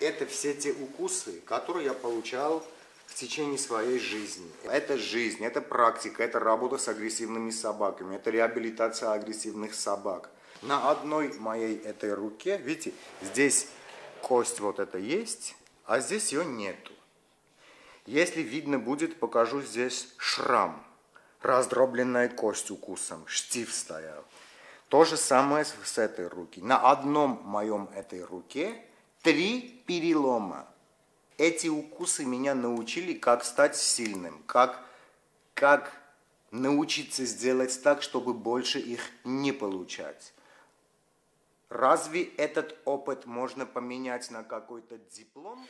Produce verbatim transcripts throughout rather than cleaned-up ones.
Это все те укусы, которые я получал в течение своей жизни. Это жизнь, это практика, это работа с агрессивными собаками, это реабилитация агрессивных собак. На одной моей этой руке, видите, здесь кость вот эта есть, а здесь ее нету. Если видно будет, покажу здесь шрам. Раздробленная кость укусом, штиф стоял. То же самое с этой руки. На одном моем этой руке три перелома. Эти укусы меня научили, как стать сильным, как, как научиться сделать так, чтобы больше их не получать. Разве этот опыт можно поменять на какой-то диплом?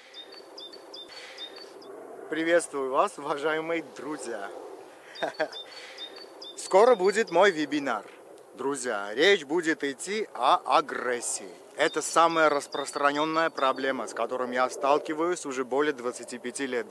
Приветствую вас, уважаемые друзья. Скоро будет мой вебинар. Друзья, речь будет идти о агрессии. Это самая распространенная проблема, с которой я сталкиваюсь уже более двадцати пяти лет.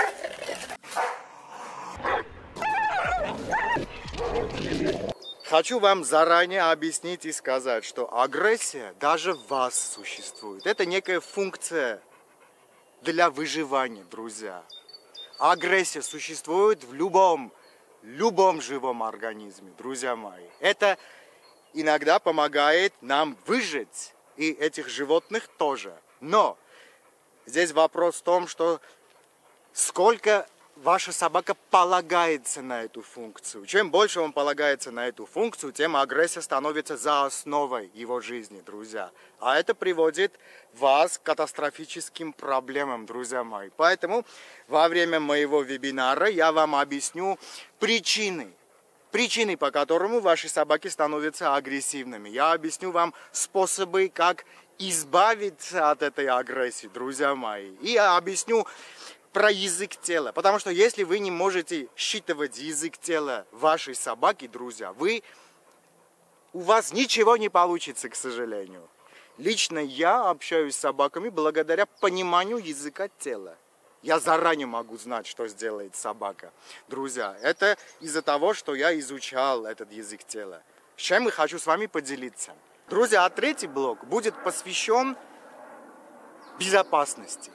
Хочу вам заранее объяснить и сказать, что агрессия даже в вас существует. Это некая функция для выживания, друзья. Агрессия существует в любом, любом живом организме, друзья мои. Это иногда помогает нам выжить, и этих животных тоже. Но здесь вопрос в том, что сколько ваша собака полагается на эту функцию. Чем больше он полагается на эту функцию, тем агрессия становится за основой его жизни, друзья. А это приводит вас к катастрофическим проблемам, друзья мои. Поэтому во время моего вебинара я вам объясню причины, причины, по которым ваши собаки становятся агрессивными. Я объясню вам способы, как избавиться от этой агрессии, друзья мои. И я объясню про язык тела. Потому что если вы не можете считывать язык тела вашей собаки, друзья, вы, у вас ничего не получится, к сожалению. Лично я общаюсь с собаками благодаря пониманию языка тела. Я заранее могу знать, что сделает собака. Друзья, это из-за того, что я изучал этот язык тела. С чем я хочу с вами поделиться. Друзья, а третий блок будет посвящен безопасности.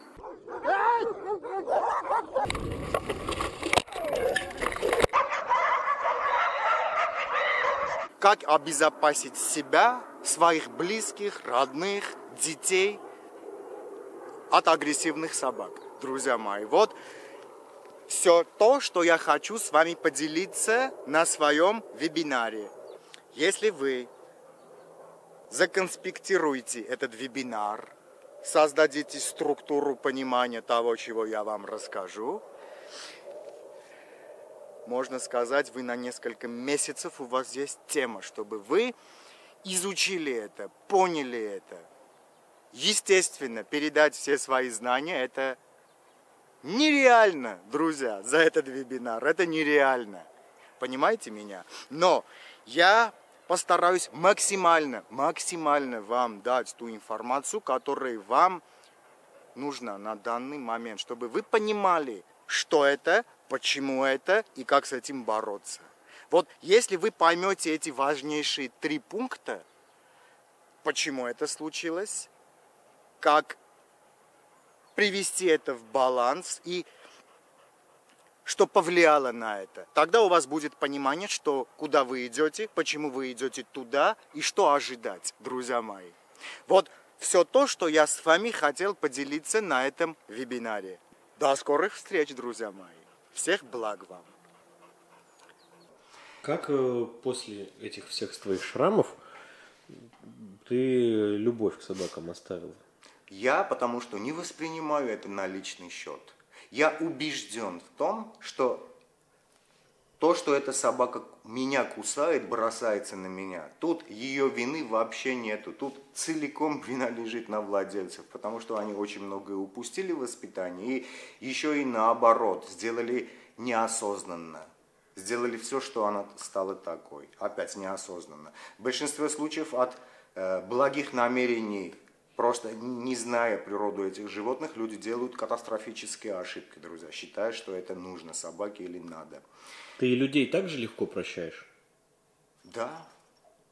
Как обезопасить себя, своих близких, родных, детей от агрессивных собак, друзья мои. Вот все то, что я хочу с вами поделиться на своем вебинаре. Если вы законспектируете этот вебинар, создадите структуру понимания того, чего я вам расскажу, можно сказать, вы на несколько месяцев, у вас есть тема, чтобы вы изучили это, поняли это. Естественно, передать все свои знания, это нереально, друзья, за этот вебинар, это нереально. Понимаете меня? Но я постараюсь максимально, максимально вам дать ту информацию, которая вам нужна на данный момент, чтобы вы понимали, что это, почему это и как с этим бороться. Вот если вы поймете эти важнейшие три пункта, почему это случилось, как привести это в баланс и что повлияло на это, тогда у вас будет понимание, что куда вы идете, почему вы идете туда и что ожидать, друзья мои. Вот все то, что я с вами хотел поделиться на этом вебинаре. До скорых встреч, друзья мои. Всех благ вам. Как э, после этих всех твоих шрамов ты любовь к собакам оставил? Я потому что не воспринимаю это на личный счет. Я убежден в том, что то, что эта собака меня кусает, бросается на меня, тут ее вины вообще нету. Тут целиком вина лежит на владельцев, потому что они очень многое упустили в воспитании и еще и наоборот сделали неосознанно. Сделали все, что она стала такой. Опять неосознанно. В большинстве случаев от э, благих намерений, просто не зная природу этих животных, люди делают катастрофические ошибки, друзья, считая, что это нужно собаке или надо. Ты и людей так же легко прощаешь? Да.